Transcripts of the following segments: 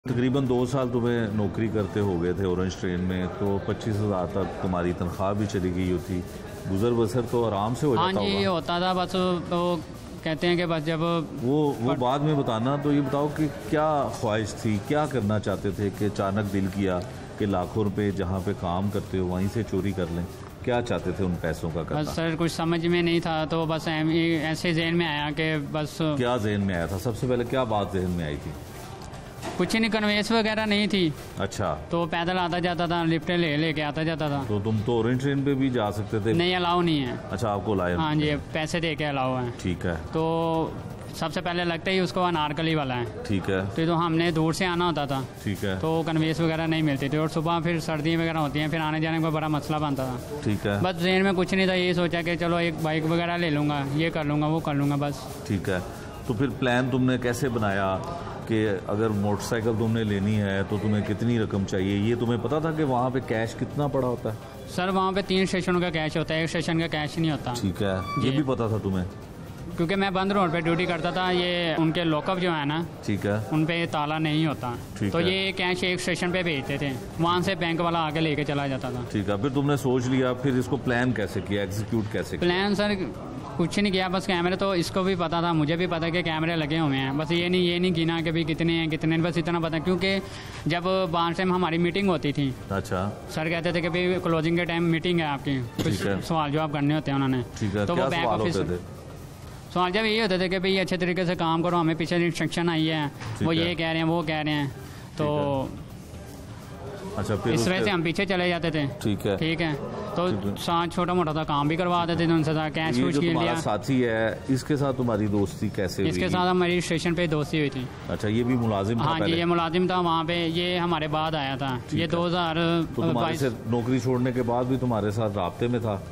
तकरीबन 2 साल तुम्हें नौकरी करते हो गए थे ऑरेंज ट्रेन में, तो 25,000 तक तुम्हारी तनख्वाह भी चली गई होती, गुजर बसर तो आराम से हो जाता होगा। हाँ जी, होता था। बस तो कहते हैं कि बस जब वो बाद में बताना। तो ये बताओ कि क्या ख्वाहिश थी, क्या करना चाहते थे कि अचानक दिल किया कि लाखों रुपए जहाँ पे काम करते हो वहीं से चोरी कर लें? क्या चाहते थे उन पैसों का करना? बस सर कुछ समझ में नहीं था, तो बस ऐसे जहन में आया कि बस। क्या जहन में आया था? सबसे पहले क्या बात जहन में आई थी? कुछ नहीं, कन्वेंस वगैरह नहीं थी। अच्छा। तो पैदल आता जाता था, लिफ्टें लेके आता जाता था। तो तुम तो ऑरेंज ट्रेन पे भी जा सकते थे? नहीं, अलाउ नहीं है। अच्छा, आपको लाया? हाँ जी, पैसे दे के अलाउ है। ठीक है। तो सबसे पहले लगता ही उसको अनारकली वाला है। ठीक है। तो हमने दूर से आना होता था। ठीक है। तो कन्वेंस वगैरह नहीं मिलती थी, और सुबह फिर सर्दी वगैरह होती है, फिर आने जाने का बड़ा मसला बनता था। ठीक है। बस जहन में कुछ नहीं था, ये सोचा कि चलो एक बाइक वगैरह ले लूँगा, ये कर लूँगा, वो कर लूँगा बस। ठीक है। तो फिर प्लान तुमने कैसे बनाया कि अगर मोटरसाइकिल तुमने लेनी है तो तुम्हें कितनी रकम चाहिए? ये तुम्हें पता था कि वहाँ पे कैश कितना पड़ा होता है? सर वहाँ पे 3 स्टेशनों का कैश होता है, 1 स्टेशन का कैश नहीं होता। ठीक है, ये भी पता था तुम्हें? क्योंकि मैं बंद रोड पे ड्यूटी करता था, ये उनके लॉकअप जो है ना, ठीक है, उन पे ताला नहीं होता। तो ये कैश एक स्टेशन पे भेजते थे, वहाँ से बैंक वाला आके लेके चला जाता था। ठीक है। फिर तुमने सोच लिया, फिर इसको प्लान कैसे किया, एग्जीक्यूट कैसे किया? प्लान सर कुछ नहीं किया, बस कैमरे तो इसको भी पता था, मुझे भी पता कि कैमरे लगे हुए हैं। बस ये नहीं गिना कि भी कितने हैं कितने, बस इतना पता। क्योंकि जब बाहर से हमारी मीटिंग होती थी, अच्छा, सर कहते थे कि भाई क्लोजिंग के टाइम मीटिंग है आपकी, कुछ सवाल जवाब करने होते हैं उन्होंने। ठीक है। तो क्या वो बैक सवाल ऑफिस होते थे? सवाल जब ये होते थे कि भाई अच्छे तरीके से काम करो, हमें पीछे इंस्ट्रक्शन आई है, वो ये कह रहे हैं, वो कह रहे हैं। तो अच्छा, फिर इस वजह से हम पीछे चले जाते थे। ठीक है। ठीक है। तो साथ छोटा मोटा सा काम भी करवा देते थे उनसे, कैश कुछ के लिया। साथी है, इसके साथ तुम्हारी दोस्ती कैसे हुई? इसके साथ हमारी स्टेशन पे दोस्ती हुई थी। अच्छा, ये भी मुलाजिम था? हाँ जी, ये मुलाजिम था वहाँ पे, ये हमारे बाद आया था। ये 2022 नौकरी छोड़ने के बाद भी तुम्हारे साथ राब्ते में था?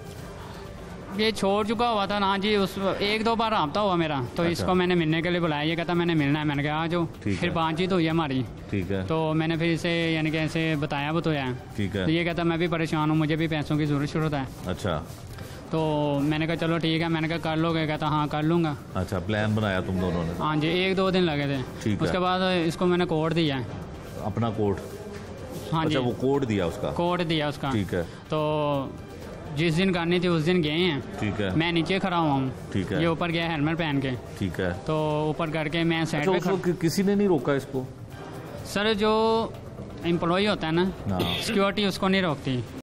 ये छोड़ चुका हुआ था ना जी, उस 1-2 बार राब्ता हुआ मेरा। तो अच्छा। इसको मैंने मिलने के लिए बुलाया, ये कहता मैंने मिलना है। मैंने कहा आ जाओ। फिर बातचीत हुई हमारी। ठीक है। तो मैंने फिर इसे यानी कि ऐसे बताया, वो तो है। ठीक है। तो ये कहता मैं भी परेशान हूँ, मुझे भी पैसों की जरूरत है। अच्छा। तो मैंने कहा चलो ठीक है, मैंने कहा कर लोगे? कहता हाँ कर लूँगा। अच्छा, प्लान बनाया तुम दोनों ने? हाँ जी, 1-2 दिन लगे थे। उसके बाद इसको मैंने कोड दिया, अपना कोड? हाँ जी, वो कोड दिया उसका? कोड दिया उसका। ठीक है। तो जिस दिन करनी थी उस दिन गए हैं। ठीक है। मैं नीचे खड़ा हुआ हूँ। ठीक है। ये ऊपर गया हेलमेट पहन के। ठीक है। तो ऊपर करके मैं साइड पे किसी ने नहीं रोका इसको? सर जो एम्प्लॉय होता है ना, सिक्योरिटी उसको नहीं रोकती।